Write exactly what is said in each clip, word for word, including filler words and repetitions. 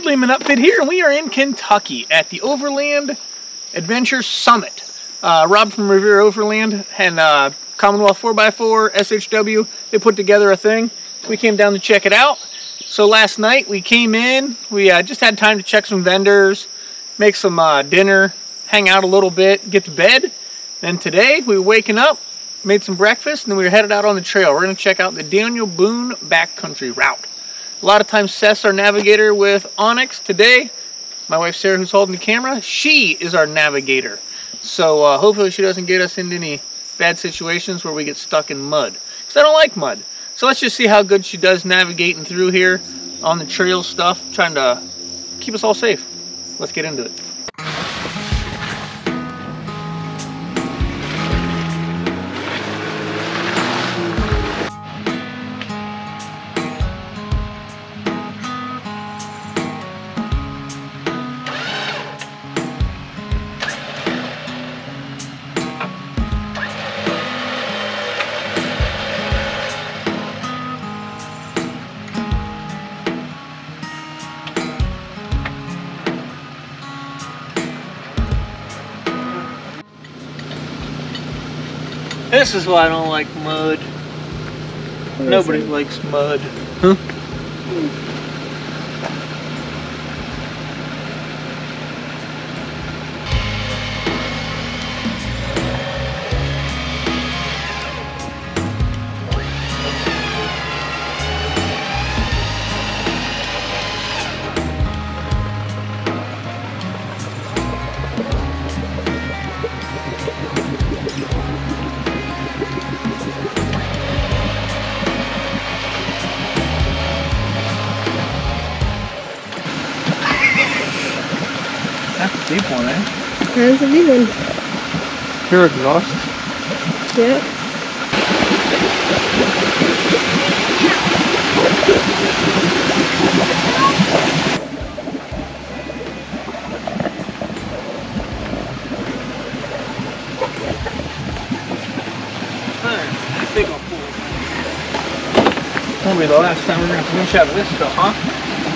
Lehman Upfit here, and we are in Kentucky at the Overland Adventure Summit. Uh, Rob from Revere Overland and uh, Commonwealth four by four, S H W, they put together a thing. We came down to check it out. So last night we came in, we uh, just had time to check some vendors, make some uh, dinner, hang out a little bit, get to bed. Then today we were waking up, made some breakfast, and then we were headed out on the trail. We're going to check out the Daniel Boone backcountry route. A lot of times Seth's our navigator with Onyx. Today, my wife Sarah, who's holding the camera, she is our navigator. So uh, hopefully she doesn't get us into any bad situations where we get stuck in mud, because I don't like mud. So let's just see how good she does navigating through here on the trail stuff, trying to keep us all safe. Let's get into it. This is why I don't like mud. Nobody likes mud. Huh? Deep one, eh? That's a big one. Pure exhaust. Yeah. I think I'll pull it. Won't be the last time we're going to winch out of this stuff, huh?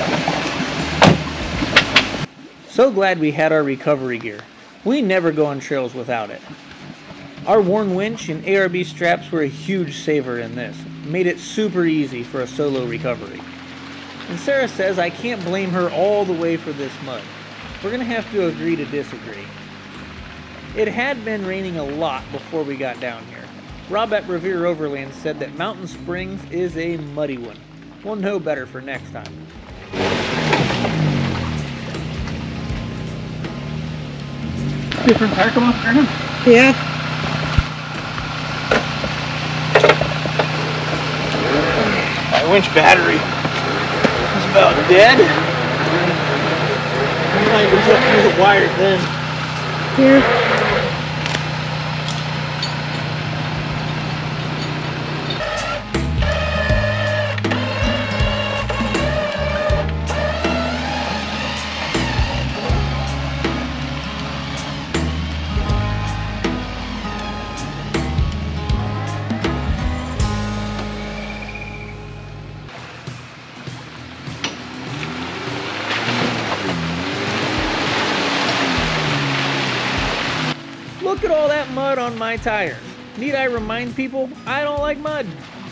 So glad we had our recovery gear. We never go on trails without it. Our worn winch and A R B straps were a huge saver in this. Made it super easy for a solo recovery. And Sarah says I can't blame her all the way for this mud. We're going to have to agree to disagree. It had been raining a lot before we got down here. Rob at Revere Overland said that Mountain Springs is a muddy one. We'll know better for next time. Different tire come off, Aaron? Yeah. My winch battery is about dead. I might just have to use it wired then. Here. Look at all that mud on my tires. Need I remind people I don't like mud?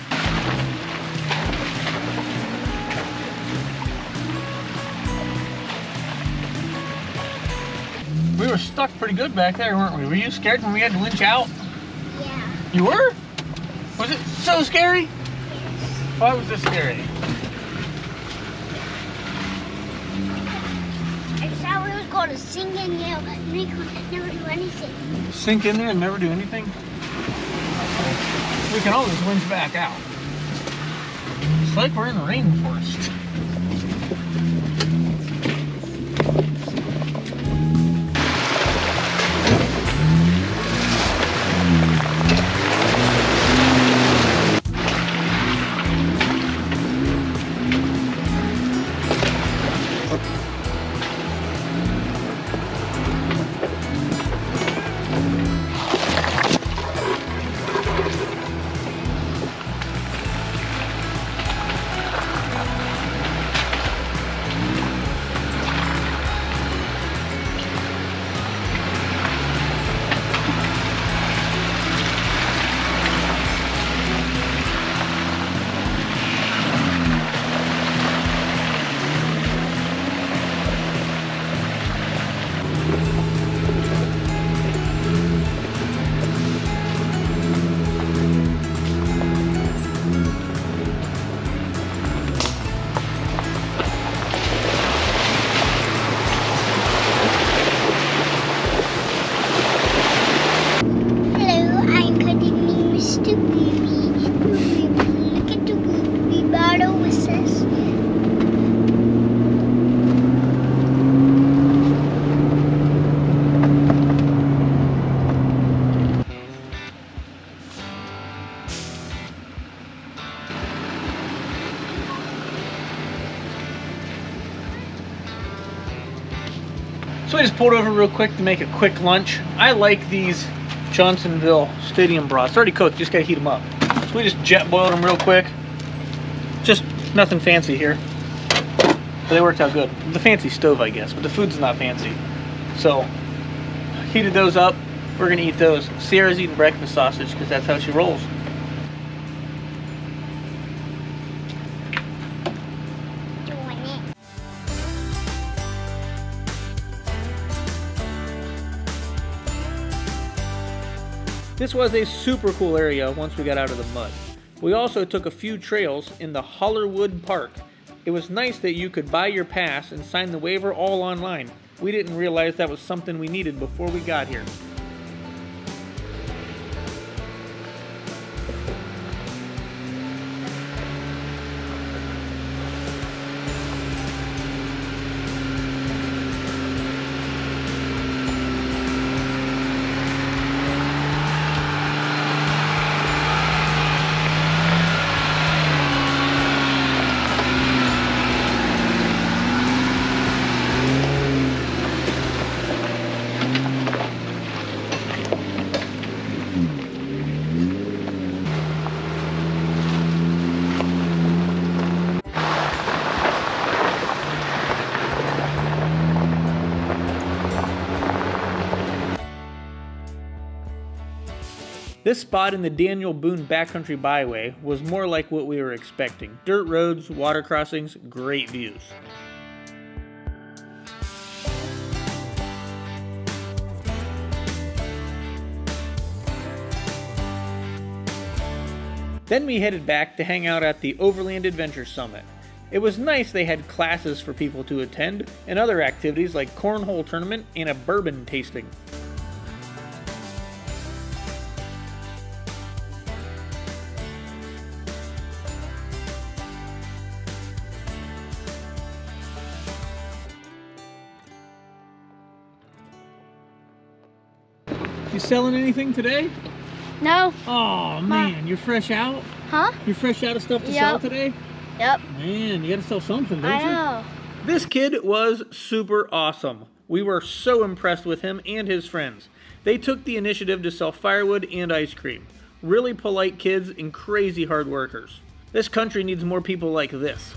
We were stuck pretty good back there, weren't we? Were you scared when we had to winch out? Yeah. You were? Was it so scary? Yes. Why was this scary? I thought we were going to sink in there and we could never do anything. Sink in there and never do anything? We can always winch back out. It's like we're in the rainforest. So I just pulled over real quick to make a quick lunch. I like these Johnsonville Stadium broths. They're already cooked, just gotta heat them up. So we just jet boiled them real quick. Just nothing fancy here. But they worked out good. The fancy stove, I guess, but the food's not fancy. So, heated those up. We're gonna eat those. Sierra's eating breakfast sausage because that's how she rolls. This was a super cool area once we got out of the mud. We also took a few trails in the Hollerwood Park. It was nice that you could buy your pass and sign the waiver all online. We didn't realize that was something we needed before we got here. This spot in the Daniel Boone Backcountry Byway was more like what we were expecting. Dirt roads, water crossings, great views. Then we headed back to hang out at the Overland Adventure Summit. It was nice they had classes for people to attend and other activities like cornhole tournament and a bourbon tasting. You selling anything today? No. Oh man, you're fresh out? Huh? You're fresh out of stuff to Yep. sell today? Yep. Man, you gotta sell something, don't I you? know. This kid was super awesome. We were so impressed with him and his friends. They took the initiative to sell firewood and ice cream. Really polite kids and crazy hard workers. This country needs more people like this.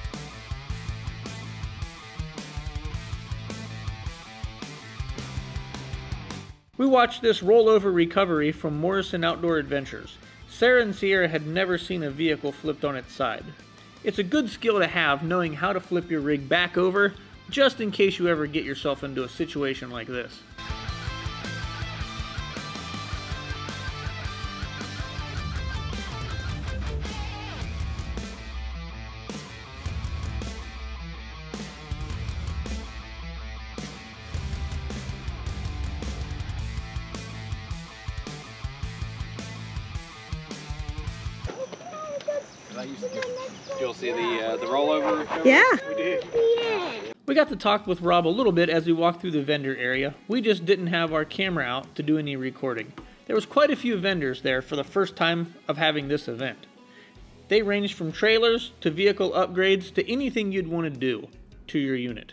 We watched this rollover recovery from Morrison Outdoor Adventures. Sarah and Sierra had never seen a vehicle flipped on its side. It's a good skill to have, knowing how to flip your rig back over, just in case you ever get yourself into a situation like this. You'll see the uh, the rollover. Yeah. We did. We got to talk with Rob a little bit as we walked through the vendor area. We just didn't have our camera out to do any recording. There was quite a few vendors there for the first time of having this event. They ranged from trailers to vehicle upgrades to anything you'd want to do to your unit.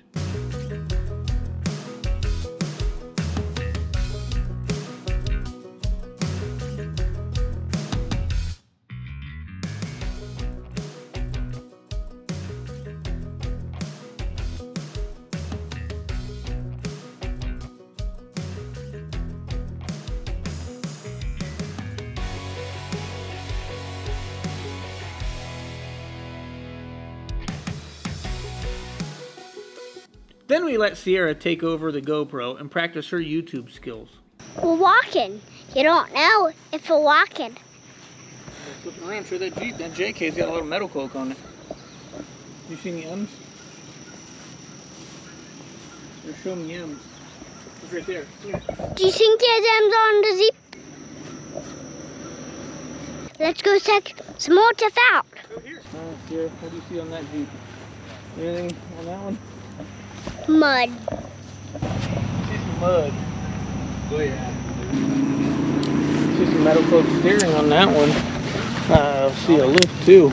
Then we let Sierra take over the GoPro and practice her YouTube skills. We're walking. You don't know if we're walking. Flipping around, show that Jeep. That J K's got a little metal cloak on it. You seen the M's? Or show me M's. It's right there. Here. Do you think there's M's on the Jeep? Let's go check some more stuff out. Go here. Uh, Sierra, what do you see on that Jeep? Anything on that one? Mud. See some mud. Oh yeah. See some metal cloak steering on that one. Uh, see a lift too.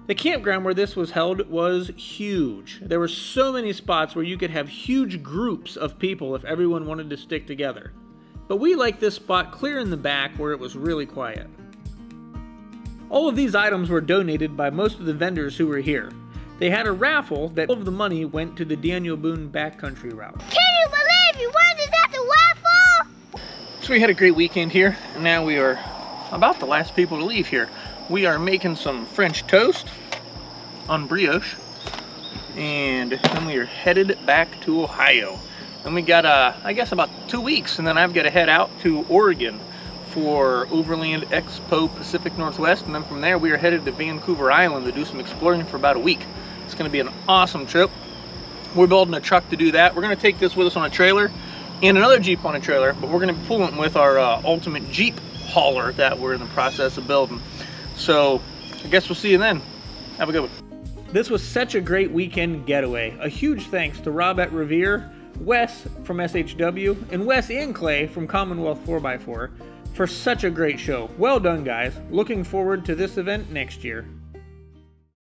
The campground where this was held was huge. There were so many spots where you could have huge groups of people if everyone wanted to stick together. But we liked this spot clear in the back where it was really quiet. All of these items were donated by most of the vendors who were here. They had a raffle that all of the money went to the Daniel Boone backcountry route. Can you believe you won this at the raffle? So we had a great weekend here, and now we are about the last people to leave here. We are making some French toast on brioche, and then we are headed back to Ohio. And we got, uh, I guess, about two weeks, and then I've got to head out to Oregon for Overland Expo Pacific Northwest, and then from there we are headed to Vancouver Island to do some exploring for about a week. It's going to be an awesome trip. We're building a truck to do that. We're going to take this with us on a trailer and another Jeep on a trailer, but we're going to be pulling with our uh, ultimate Jeep hauler that we're in the process of building. So I guess we'll see you then. Have a good one. This was such a great weekend getaway. A huge thanks to Rob at Revere, Wes from S H W, and Wes and Clay from Commonwealth four by four for such a great show. Well done, guys. Looking forward to this event next year.